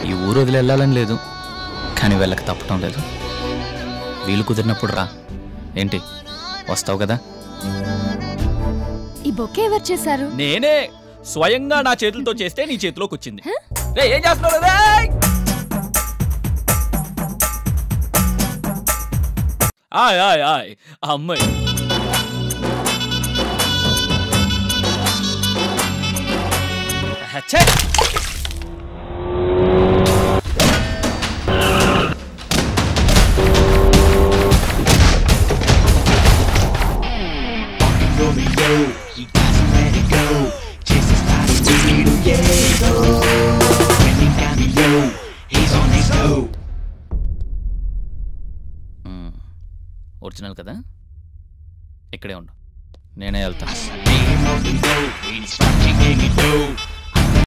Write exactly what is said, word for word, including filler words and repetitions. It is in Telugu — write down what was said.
ఈ ఊరు వదిలి వెళ్ళాలని లేదు, కానీ వెళ్ళక తప్పటం లేదు. వీలు కుదిరినప్పుడు రా. ఏంటి, వస్తావు కదా? ఈ బొకే ఎవరు చేశారు? నేనే స్వయంగా నా చేతులతో చేస్తే నీ చేతిలోకి వచ్చింది. రే ఏం చేస్తున్నావు? ఆయ్ ఆయ్ ఆయ్ అమ్మాయి ఛే ఒరిజినల్ కదా, ఇక్కడే ఉండు, నేనే వెళ్తాను.